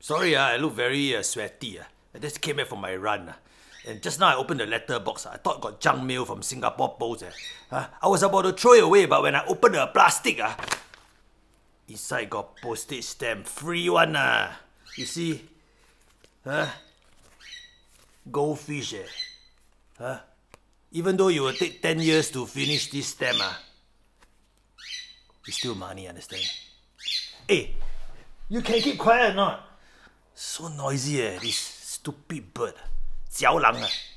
Sorry, I look very sweaty. I just came back from my run. And just now I opened the letter box. I thought got junk mail from Singapore Post. I was about to throw it away, but when I opened the plastic, inside got postage stamp. Free one. You see? Goldfish. Even though you will take 10 years to finish this stamp, it's still money, understand? Hey, you can keep quiet or not? So noisy, this stupid bird. 小狼